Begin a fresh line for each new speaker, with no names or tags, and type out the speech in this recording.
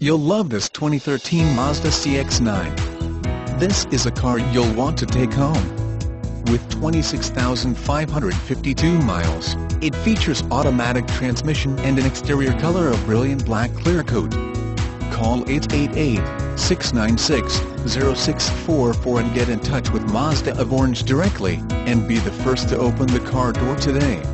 You'll love this 2013 Mazda CX-9. This is a car you'll want to take home. With 26,552 miles, it features automatic transmission and an exterior color of Brilliant Black Clearcoat. Call 888-696-0644 and get in touch with Mazda of Orange directly, and be the first to open the car door today.